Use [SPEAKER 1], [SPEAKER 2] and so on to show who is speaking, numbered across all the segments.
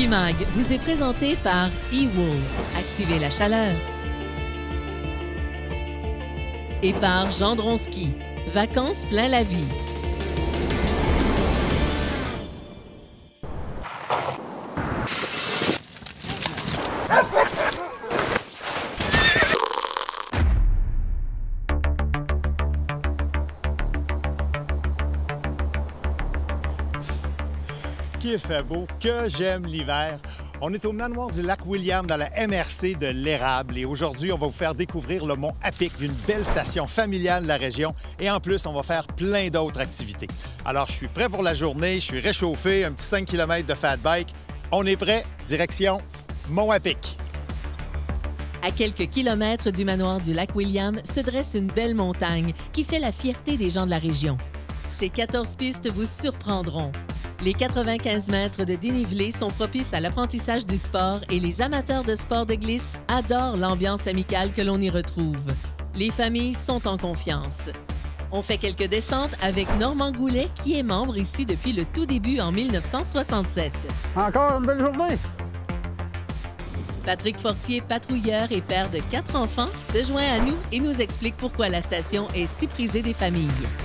[SPEAKER 1] Mag vous est présenté par eWool. Activez la chaleur. Et par Gendron Ski. Vacances plein la vie.
[SPEAKER 2] Qu'il fait beau, que j'aime l'hiver. On est au manoir du lac William dans la MRC de l'Érable et aujourd'hui, on va vous faire découvrir le mont Apic, d'une belle station familiale de la région et en plus, on va faire plein d'autres activités. Alors, je suis prêt pour la journée, je suis réchauffé, un petit 5 km de fat bike. On est prêt, direction Mont Apic.
[SPEAKER 1] À quelques kilomètres du manoir du lac William se dresse une belle montagne qui fait la fierté des gens de la région. Ces 14 pistes vous surprendront. Les 95 mètres de dénivelé sont propices à l'apprentissage du sport et les amateurs de sport de glisse adorent l'ambiance amicale que l'on y retrouve. Les familles sont en confiance. On fait quelques descentes avec Normand Goulet qui est membre ici depuis le tout début en 1967.
[SPEAKER 3] Encore une belle journée!
[SPEAKER 1] Patrick Fortier, patrouilleur et père de 4 enfants, se joint à nous et nous explique pourquoi la station est si prisée des familles.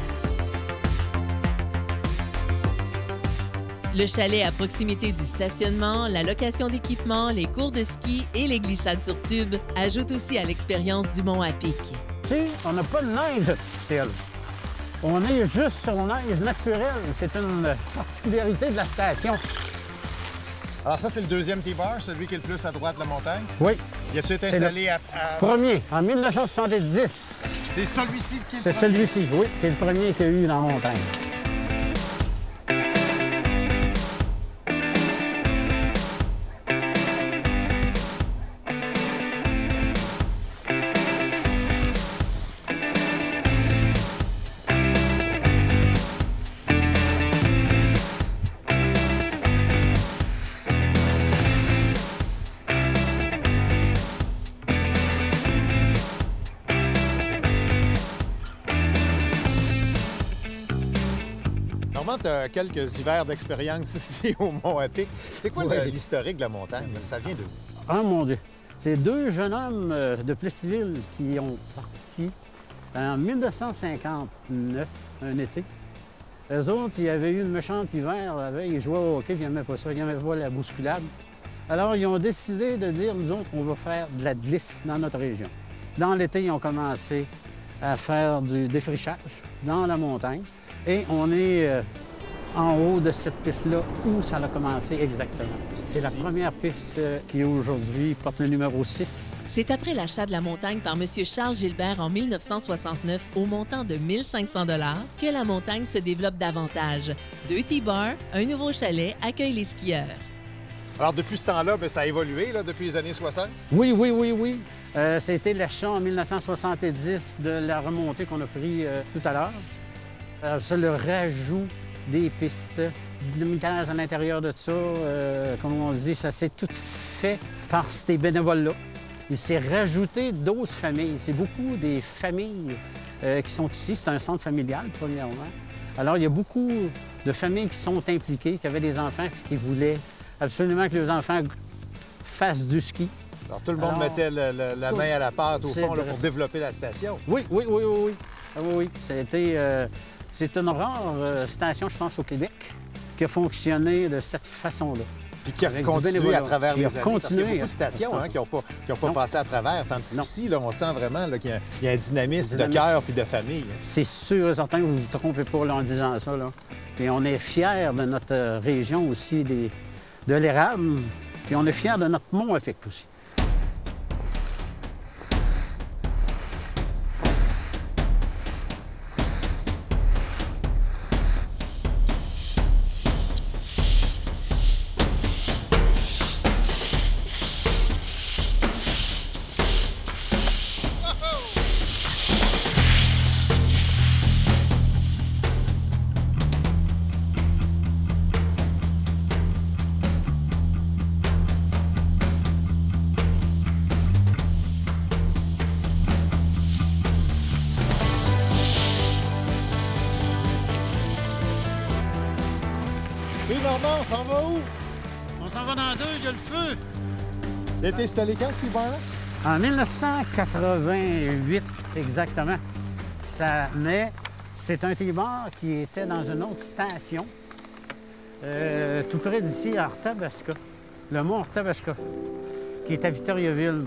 [SPEAKER 1] Le chalet à proximité du stationnement, la location d'équipement, les cours de ski et les glissades sur tube ajoutent aussi à l'expérience du mont Apic.
[SPEAKER 3] Ici, on n'a pas de neige artificielle. On est juste sur neige naturelle. C'est une particularité de la station.
[SPEAKER 2] Alors ça, c'est le deuxième T-bar, celui qui est le plus à droite de la montagne.
[SPEAKER 3] Oui.
[SPEAKER 2] Y a-tu été installé à...
[SPEAKER 3] Premier, en 1970.
[SPEAKER 2] C'est celui-ci qui est le
[SPEAKER 3] C'est
[SPEAKER 2] premier?
[SPEAKER 3] celui-ci, oui. C'est le premier qu'il y a eu dans la montagne.
[SPEAKER 2] Normand, tu as quelques hivers d'expérience ici au Mont Apic. C'est quoi
[SPEAKER 3] Oui.
[SPEAKER 2] l'historique de la montagne? Ça vient d'où?
[SPEAKER 3] Ah, mon Dieu! C'est deux jeunes hommes de Plessisville qui ont parti en 1959, un été. Eux autres, ils avaient eu une méchante hiver la veille, ils jouaient au hockey, puis ils n'aimaient pas ça, ils n'aimaient pas la bousculade. Alors, ils ont décidé de dire, nous autres, on va faire de la glisse dans notre région. Dans l'été, ils ont commencé à faire du défrichage dans la montagne. Et on est en haut de cette piste-là où ça a commencé exactement. C'est la première piste qui aujourd'hui porte le numéro 6.
[SPEAKER 1] C'est après l'achat de la montagne par M. Charles Gilbert en 1969 au montant de 1 500 $ que la montagne se développe davantage. 2 T-bars, un nouveau chalet accueillent les skieurs.
[SPEAKER 2] Alors, depuis ce temps-là, ça a évolué là, depuis les années 60?
[SPEAKER 3] Oui. C'était l'achat en 1970 de la remontée qu'on a pris tout à l'heure. Ça, le rajout des pistes, du lumitage à l'intérieur de ça, comme on dit, ça s'est tout fait par ces bénévoles-là. Il s'est rajouté d'autres familles. C'est beaucoup des familles qui sont ici. C'est un centre familial, premièrement. Alors, il y a beaucoup de familles qui sont impliquées, qui avaient des enfants et qui voulaient absolument que les enfants fassent du ski.
[SPEAKER 2] Alors, tout le monde mettait la main à la pâte, au fond, là, pour développer la station.
[SPEAKER 3] Oui. Ah oui. C'est une rare station, je pense, au Québec, qui a fonctionné de cette façon-là.
[SPEAKER 2] Puis qui a
[SPEAKER 3] Avec
[SPEAKER 2] continué à travers les années. Parce qu'il y a beaucoup de stations qui n'ont pas passé à travers. Tandis qu'ici, là, on sent vraiment qu'il y a un dynamisme de cœur puis de famille.
[SPEAKER 3] C'est sûr et certain que vous ne vous trompez pas là, en disant ça. Là. Et on est fiers de notre région aussi, de l'Érable. Puis on est fiers de notre mont Apic aussi.
[SPEAKER 2] Puis Normand, on s'en va où?
[SPEAKER 4] On
[SPEAKER 3] s'en va dans deux, il y a le feu!
[SPEAKER 2] Il a été installé quand, cet hiver-là?
[SPEAKER 3] En 1988, exactement. Mais c'est un T-bar qui était dans une autre station, tout près d'ici, à Arthabasca, le mont Arthabasca, qui est à Victoriaville.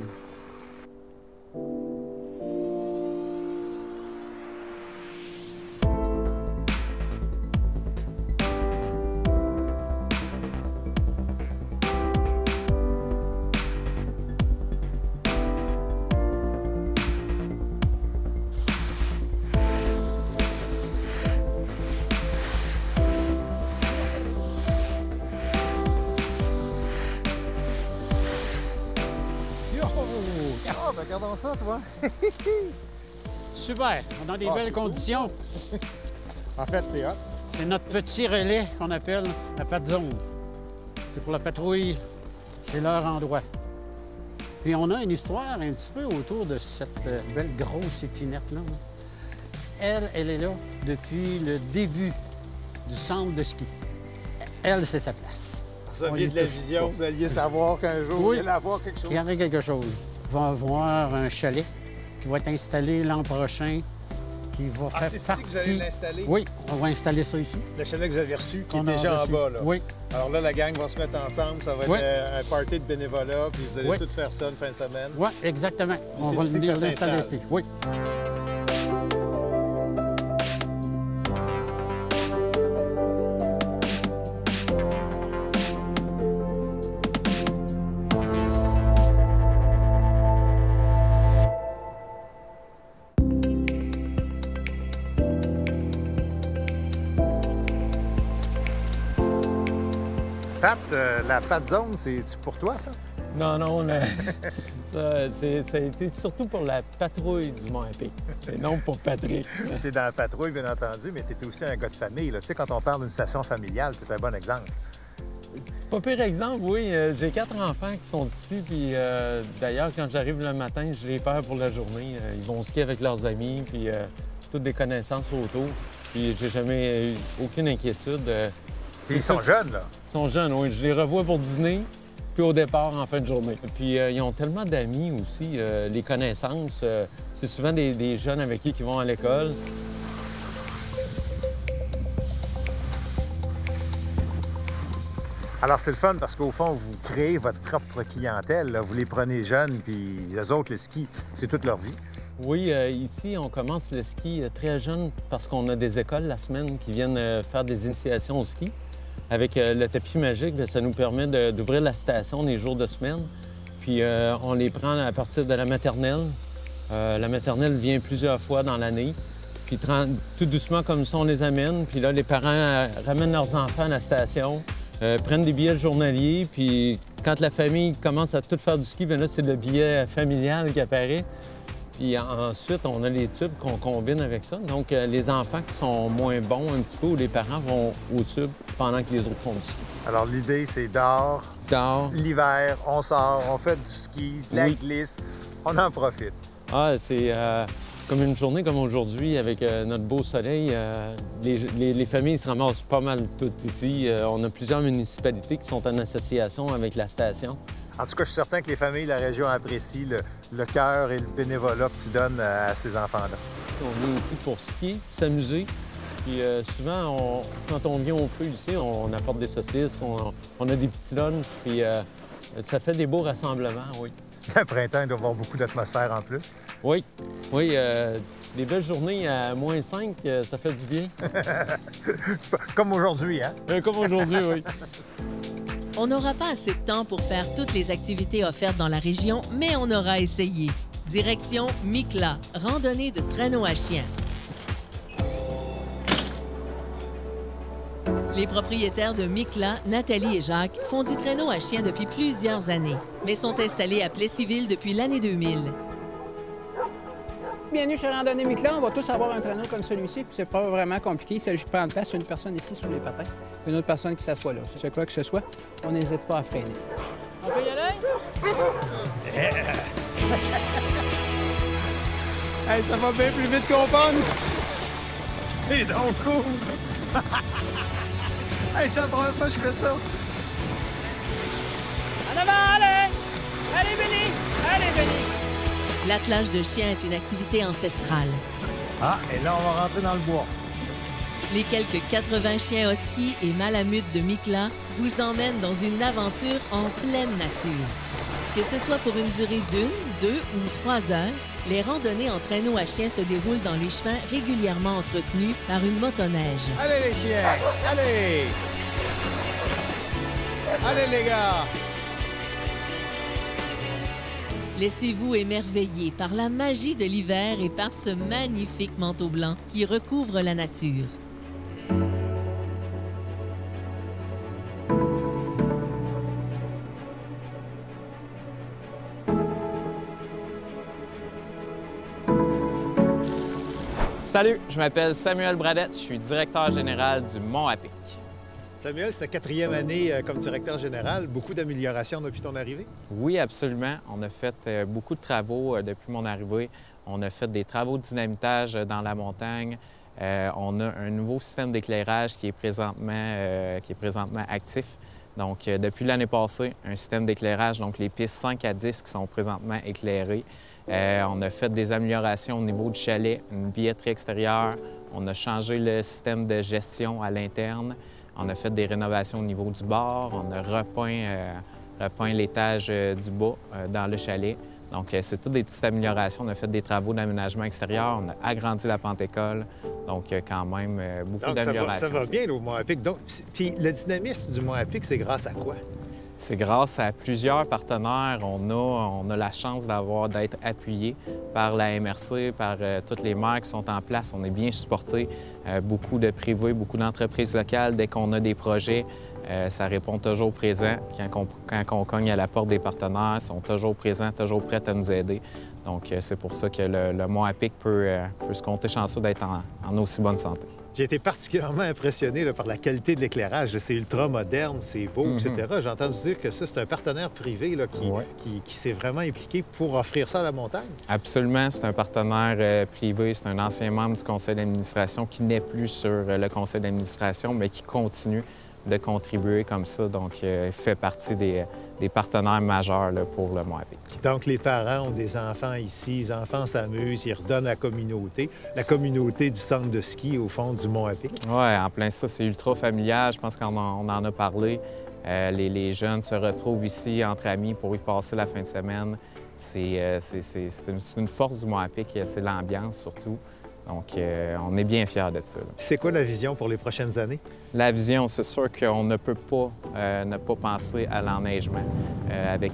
[SPEAKER 2] Ah, ben regardons ça, toi.
[SPEAKER 3] Super, dans des belles conditions.
[SPEAKER 2] En fait, c'est hot.
[SPEAKER 3] C'est notre petit relais qu'on appelle la patte zone. C'est pour la patrouille, c'est leur endroit. Puis on a une histoire un petit peu autour de cette belle grosse épinette-là. Elle est là depuis le début du centre de ski. Elle, c'est sa place.
[SPEAKER 2] Vous aviez de la vision, vous alliez savoir qu'un jour,
[SPEAKER 3] Oui.
[SPEAKER 2] il allait avoir quelque chose.
[SPEAKER 3] Il y avait quelque chose. Il va y avoir un chalet qui va être installé l'an prochain, qui va
[SPEAKER 2] Ah,
[SPEAKER 3] faire
[SPEAKER 2] c'est
[SPEAKER 3] partie...
[SPEAKER 2] ici que vous allez l'installer?
[SPEAKER 3] Oui, on va installer ça ici.
[SPEAKER 2] Le chalet que vous avez reçu, qui est
[SPEAKER 3] On a
[SPEAKER 2] déjà
[SPEAKER 3] reçu.
[SPEAKER 2] en bas, là.
[SPEAKER 3] Oui.
[SPEAKER 2] Alors là, la gang va se mettre ensemble, ça va être
[SPEAKER 3] Oui.
[SPEAKER 2] un party de bénévolat, puis vous allez
[SPEAKER 3] Oui.
[SPEAKER 2] tout faire ça une fin de semaine.
[SPEAKER 3] Oui, exactement. On
[SPEAKER 2] c'est
[SPEAKER 3] va
[SPEAKER 2] ici que ça
[SPEAKER 3] l'installer
[SPEAKER 2] s'installe.
[SPEAKER 3] ici. Oui.
[SPEAKER 2] Pat, la patte zone, c'est pour toi, ça?
[SPEAKER 4] Non, non, ça a été surtout pour la patrouille du Mont-Epic, et non pour Patrick.
[SPEAKER 2] Tu es dans la patrouille, bien entendu, mais tu es aussi un gars de famille. Là. Tu sais, quand on parle d'une station familiale, tu es un bon exemple.
[SPEAKER 4] Pas pire exemple, oui. J'ai 4 enfants qui sont ici, puis d'ailleurs, quand j'arrive le matin, je les perds pour la journée. Ils vont skier avec leurs amis, puis toutes des connaissances autour. Puis j'ai jamais eu aucune inquiétude.
[SPEAKER 2] Ils sont jeunes, là.
[SPEAKER 4] Ils sont jeunes, oui. Je les revois pour dîner, puis au départ, en fin de journée. Puis ils ont tellement d'amis aussi, les connaissances. C'est souvent des jeunes avec qui ils vont à l'école.
[SPEAKER 2] Alors, c'est le fun parce qu'au fond, vous créez votre propre clientèle. Là. Vous les prenez jeunes, puis eux autres, le ski, c'est toute leur vie.
[SPEAKER 4] Oui, ici, on commence le ski très jeune parce qu'on a des écoles la semaine qui viennent faire des initiations au ski. Avec le tapis magique, bien, ça nous permet d'ouvrir la station les jours de semaine. Puis on les prend à partir de la maternelle. La maternelle vient plusieurs fois dans l'année. Puis tout doucement comme ça, on les amène. Puis là, les parents ramènent leurs enfants à la station, prennent des billets journaliers. Puis quand la famille commence à tout faire du ski, bien là, c'est le billet familial qui apparaît. Puis ensuite, on a les tubes qu'on combine avec ça. Donc, les enfants qui sont moins bons un petit peu, ou les parents vont au tube pendant que les autres font du ski.
[SPEAKER 2] Alors, l'idée, c'est dehors, l'hiver, on sort, on fait du ski, de la glisse, on en profite.
[SPEAKER 4] Ah, c'est comme une journée comme aujourd'hui, avec notre beau soleil. Les familles se ramassent pas mal toutes ici. On a plusieurs municipalités qui sont en association avec la station.
[SPEAKER 2] En tout cas, je suis certain que les familles de la région apprécient le cœur et le bénévolat que tu donnes à ces enfants-là.
[SPEAKER 4] On est ici pour skier, s'amuser. Puis souvent, quand on vient au feu ici, on apporte des saucisses, on a des petits lunchs, puis ça fait des beaux rassemblements, oui.
[SPEAKER 2] Le printemps, il doit y avoir beaucoup d'atmosphère en plus.
[SPEAKER 4] Oui, oui. Des belles journées à moins 5, ça fait du bien.
[SPEAKER 2] Comme aujourd'hui, hein?
[SPEAKER 4] Comme aujourd'hui, oui.
[SPEAKER 1] On n'aura pas assez de temps pour faire toutes les activités offertes dans la région, mais on aura essayé. Direction Mikla, randonnée de traîneau à chiens. Les propriétaires de Mikla, Nathalie et Jacques, font du traîneau à chiens depuis plusieurs années, mais sont installés à Plessisville depuis l'année 2000.
[SPEAKER 5] Bienvenue chez Randonnée Mikla. On va tous avoir un traîneau comme celui-ci, puis c'est pas vraiment compliqué. Il s'agit de prendre place une personne ici sur les patins, puis une autre personne qui s'assoit là. C'est quoi que ce soit, on n'hésite pas à freiner. On peut y aller?
[SPEAKER 2] Hey, ça va bien plus vite qu'on pense! C'est donc cool! Hey, c'est la première fois que je fais ça!
[SPEAKER 5] En avant, allez! Allez, Benny! Allez, Benny!
[SPEAKER 1] L'attelage de chiens est une activité ancestrale.
[SPEAKER 2] Ah, et là, on va rentrer dans le bois.
[SPEAKER 1] Les quelques 80 chiens huskies et malamutes de Mikla vous emmènent dans une aventure en pleine nature. Que ce soit pour une durée d'1, 2 ou 3 heures, les randonnées en traîneau à chiens se déroulent dans les chemins régulièrement entretenus par une motoneige.
[SPEAKER 2] Allez, les chiens! Allez! Allez, les gars!
[SPEAKER 1] Laissez-vous émerveiller par la magie de l'hiver et par ce magnifique manteau blanc qui recouvre la nature.
[SPEAKER 6] Salut, je m'appelle Samuel Bradette, je suis directeur général du Mont-à-Pic.
[SPEAKER 2] Samuel, c'est ta 4e année comme directeur général. Beaucoup d'améliorations depuis ton arrivée?
[SPEAKER 6] Oui, absolument. On a fait beaucoup de travaux depuis mon arrivée. On a fait des travaux de dynamitage dans la montagne. On a un nouveau système d'éclairage qui est présentement actif. Donc, depuis l'année passée, un système d'éclairage, donc les pistes 5 à 10 qui sont présentement éclairées. On a fait des améliorations au niveau du chalet, une billetterie extérieure. On a changé le système de gestion à l'interne. On a fait des rénovations au niveau du bar. On a repeint l'étage du bas dans le chalet. Donc, c'est toutes des petites améliorations. On a fait des travaux d'aménagement extérieur. On a agrandi la pente-école. Donc, quand même, beaucoup d'améliorations.
[SPEAKER 2] Ça va bien, au Mont-à-Pic. Donc, puis le dynamisme du Mont-à-Pic, c'est grâce à quoi?
[SPEAKER 6] C'est grâce à plusieurs partenaires. On a la chance d'être appuyé par la MRC, par toutes les maires qui sont en place. On est bien supporté. Beaucoup de privés, beaucoup d'entreprises locales. Dès qu'on a des projets, ça répond toujours présent. Quand on cogne à la porte des partenaires, ils sont toujours présents, toujours prêts à nous aider. Donc, c'est pour ça que le Mont-à-Pic peut se compter chanceux d'être en aussi bonne santé.
[SPEAKER 2] J'ai été particulièrement impressionné là, par la qualité de l'éclairage. C'est ultra moderne, c'est beau, etc. J'ai entendu dire que ça, c'est un partenaire privé là, qui s'est vraiment impliqué pour offrir ça à la montagne.
[SPEAKER 6] Absolument. C'est un partenaire privé. C'est un ancien membre du conseil d'administration qui n'est plus sur le conseil d'administration, mais qui continue de contribuer comme ça. Donc, il fait partie des partenaires majeurs là, pour le Mont-à-Pic.
[SPEAKER 2] Donc, les parents ont des enfants ici, les enfants s'amusent, ils redonnent à la communauté du centre de ski au fond du Mont-à-Pic.
[SPEAKER 6] Oui, en plein ça, c'est ultra familial. Je pense qu'on en a parlé. Les jeunes se retrouvent ici entre amis pour y passer la fin de semaine. C'est une force du Mont-à-Pic, c'est l'ambiance surtout. Donc, on est bien fiers de ça.
[SPEAKER 2] C'est quoi la vision pour les prochaines années?
[SPEAKER 6] La vision, c'est sûr qu'on ne peut pas ne pas penser à l'enneigement. Avec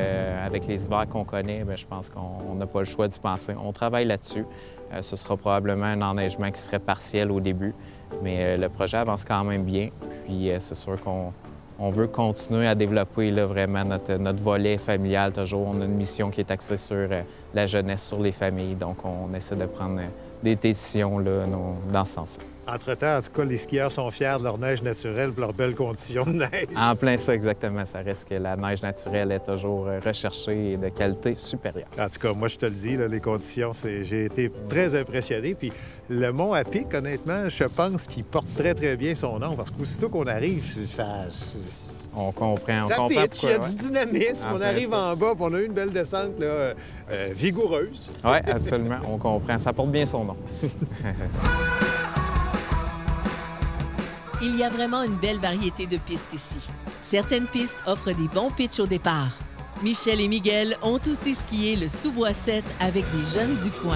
[SPEAKER 6] les hivers qu'on connaît, bien, je pense qu'on n'a pas le choix d'y penser. On travaille là-dessus. Ce sera probablement un enneigement qui serait partiel au début, mais le projet avance quand même bien. Puis, c'est sûr qu'on veut continuer à développer là, vraiment notre volet familial toujours. On a une mission qui est axée sur la jeunesse, sur les familles. Donc, on essaie de prendre des décisions là, dans ce sens-là.
[SPEAKER 2] Entre-temps, en tout cas, les skieurs sont fiers de leur neige naturelle et de leurs belles conditions de neige.
[SPEAKER 6] En plein ça, exactement. Ça reste que la neige naturelle est toujours recherchée et de qualité supérieure.
[SPEAKER 2] En tout cas, moi, je te le dis, là, les conditions, j'ai été très impressionné. Puis le Mont-à-Pic, honnêtement, je pense qu'il porte très, très bien son nom parce qu'aussitôt qu'on arrive,
[SPEAKER 6] on comprend.
[SPEAKER 2] Ça pitch, il y a du dynamisme.
[SPEAKER 6] En
[SPEAKER 2] on arrive en bas, puis on a eu une belle descente là, vigoureuse.
[SPEAKER 6] Oui, absolument. On comprend. Ça porte bien son nom.
[SPEAKER 1] Il y a vraiment une belle variété de pistes ici. Certaines pistes offrent des bons pitchs au départ. Michel et Miguel ont aussi skié le Sous-Bois 7 avec des jeunes du coin.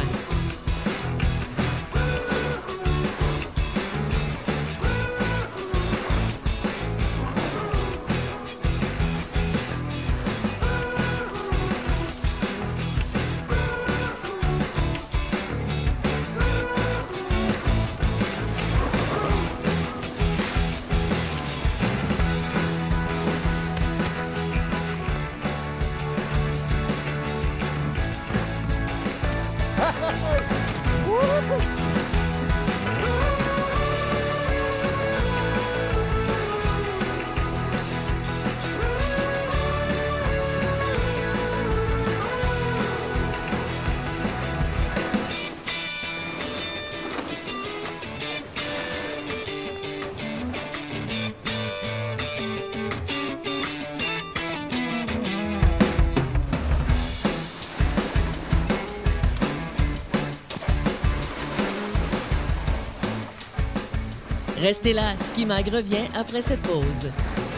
[SPEAKER 1] Restez là, Ski Mag revient après cette pause.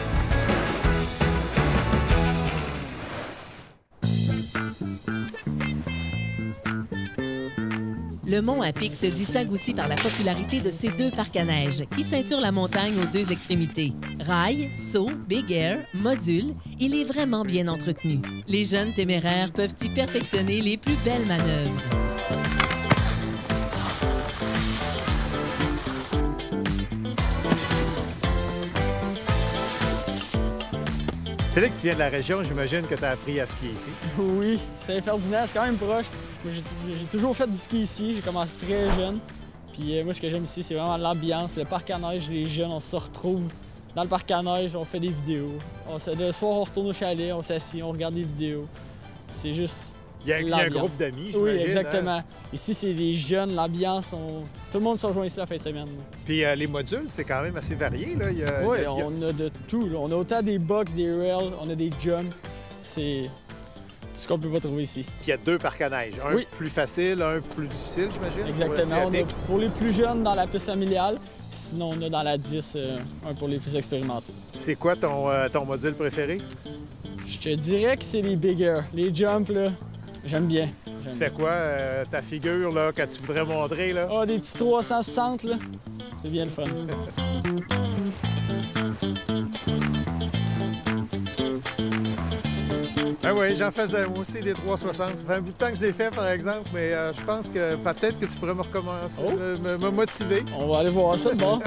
[SPEAKER 1] Le mont à Pic se distingue aussi par la popularité de ses 2 parcs à neige qui ceinturent la montagne aux 2 extrémités. Rail, saut, big air, module, il est vraiment bien entretenu. Les jeunes téméraires peuvent y perfectionner les plus belles manœuvres.
[SPEAKER 2] Félix, tu viens de la région, j'imagine que tu as appris à skier ici.
[SPEAKER 7] Oui, Saint-Ferdinand, c'est quand même proche. Moi, j'ai toujours fait du ski ici, j'ai commencé très jeune. Puis moi, ce que j'aime ici, c'est vraiment l'ambiance, le parc à neige, les jeunes, on se retrouve dans le parc à neige, on fait des vidéos. Le soir, on retourne au chalet, on s'assied, on regarde des vidéos. C'est juste
[SPEAKER 2] Il y a un groupe d'amis, j'imagine.
[SPEAKER 7] Oui, exactement.
[SPEAKER 2] Hein?
[SPEAKER 7] Ici, c'est les jeunes, l'ambiance, tout le monde se rejoint ici la fin de semaine.
[SPEAKER 2] Puis les modules, c'est quand même assez varié, là.
[SPEAKER 7] Oui, on a de tout, là. On a autant des box, des rails, on a des jumps. C'est tout ce qu'on peut pas trouver ici.
[SPEAKER 2] Puis il y a 2 parcs à neige. Un plus facile, un plus difficile, j'imagine.
[SPEAKER 7] Exactement. On a pour les plus jeunes dans la piste familiale, puis sinon on a dans la 10 un pour les plus expérimentés.
[SPEAKER 2] C'est quoi ton module préféré?
[SPEAKER 7] Je te dirais que c'est les big air. Les jumps, là, j'aime bien.
[SPEAKER 2] Tu fais quoi, ta figure, là, que tu voudrais montrer, là?
[SPEAKER 7] Ah, des petits 360, là. C'est bien le fun.
[SPEAKER 2] Ah oui, j'en faisais moi aussi des 360. Ça fait un bout de temps que je l'ai fait, par exemple, mais je pense que peut-être que tu pourrais me recommencer, me motiver.
[SPEAKER 7] On va aller voir ça de bord.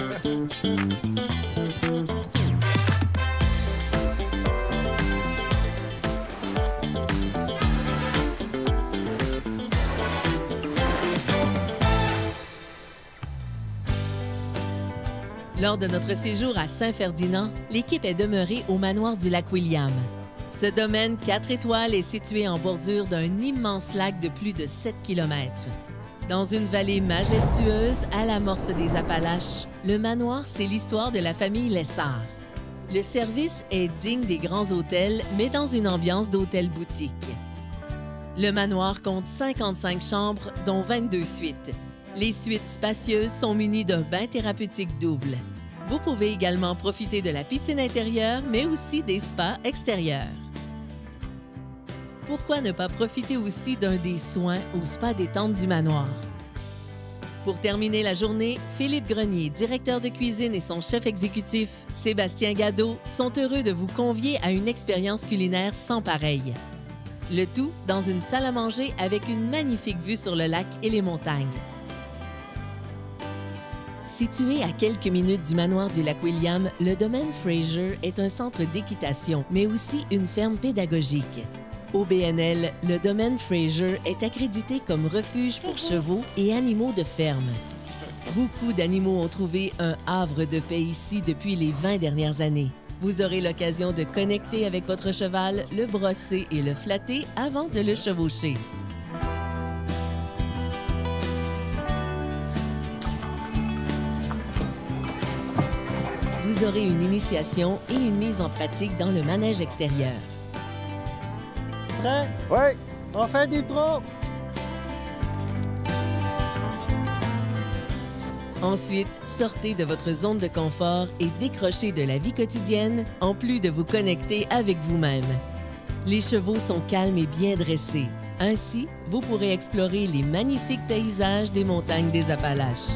[SPEAKER 1] Lors de notre séjour à Saint-Ferdinand, l'équipe est demeurée au manoir du lac William. Ce domaine 4 étoiles est situé en bordure d'un immense lac de plus de 7 km. Dans une vallée majestueuse à l'amorce des Appalaches, le manoir, c'est l'histoire de la famille Lessard. Le service est digne des grands hôtels, mais dans une ambiance d'hôtel-boutique. Le manoir compte 55 chambres, dont 22 suites. Les suites spacieuses sont munies d'un bain thérapeutique double. Vous pouvez également profiter de la piscine intérieure, mais aussi des spas extérieurs. Pourquoi ne pas profiter aussi d'un des soins au spa détente du manoir? Pour terminer la journée, Philippe Grenier, directeur de cuisine, et son chef exécutif, Sébastien Gadeau, sont heureux de vous convier à une expérience culinaire sans pareille. Le tout dans une salle à manger avec une magnifique vue sur le lac et les montagnes. Situé à quelques minutes du manoir du lac William, le domaine Fraser est un centre d'équitation, mais aussi une ferme pédagogique. Au BNL, le domaine Fraser est accrédité comme refuge pour chevaux et animaux de ferme. Beaucoup d'animaux ont trouvé un havre de paix ici depuis les 20 dernières années. Vous aurez l'occasion de connecter avec votre cheval, le brosser et le flatter avant de le chevaucher. Vous aurez une initiation et une mise en pratique dans le manège extérieur.
[SPEAKER 3] Prêt?
[SPEAKER 2] Oui.
[SPEAKER 3] On fait du trot!
[SPEAKER 1] Ensuite, sortez de votre zone de confort et décrochez de la vie quotidienne, en plus de vous connecter avec vous-même. Les chevaux sont calmes et bien dressés. Ainsi, vous pourrez explorer les magnifiques paysages des montagnes des Appalaches.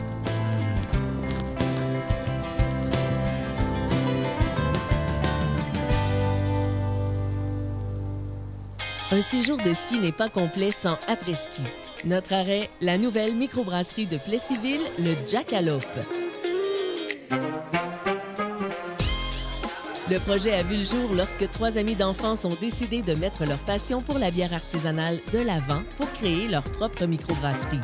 [SPEAKER 1] Un séjour de ski n'est pas complet sans après-ski. Notre arrêt, la nouvelle microbrasserie de Plessisville, le Jackalope. Le projet a vu le jour lorsque 3 amis d'enfance ont décidé de mettre leur passion pour la bière artisanale de l'avant pour créer leur propre microbrasserie.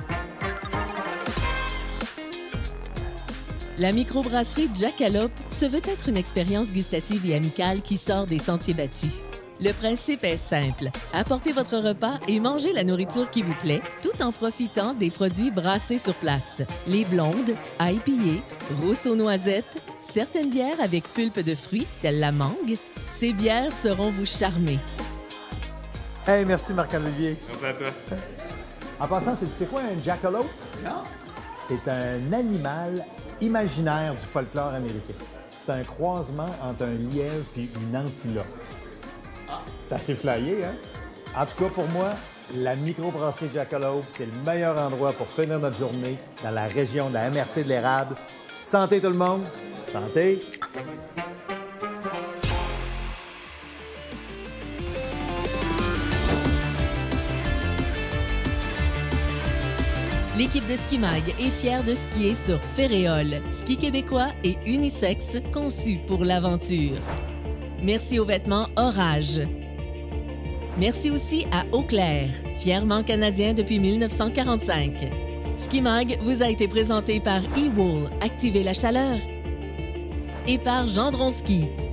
[SPEAKER 1] La microbrasserie Jackalope se veut être une expérience gustative et amicale qui sort des sentiers battus. Le principe est simple. Apportez votre repas et mangez la nourriture qui vous plaît, tout en profitant des produits brassés sur place. Les blondes, IPA, rousses aux noisettes, certaines bières avec pulpe de fruits, telle la mangue. Ces bières seront vous charmer.
[SPEAKER 2] Hey, merci Marc-Olivier.
[SPEAKER 8] Merci à toi.
[SPEAKER 2] En passant, c'est quoi un jackalope?
[SPEAKER 8] Non.
[SPEAKER 2] C'est un animal imaginaire du folklore américain. C'est un croisement entre un lièvre et une antilope. C'est assez flyé, hein? En tout cas, pour moi, la microbrasserie Jackalope, c'est le meilleur endroit pour finir notre journée dans la région de la MRC de l'Érable. Santé tout le monde! Santé!
[SPEAKER 1] L'équipe de Ski Mag est fière de skier sur Ferréol, ski québécois et unisexe conçu pour l'aventure. Merci aux vêtements Orage. Merci aussi à Eau-Claire, fièrement canadien depuis 1945. Ski Mag vous a été présenté par eWool, activez la chaleur, et par Gendron Ski.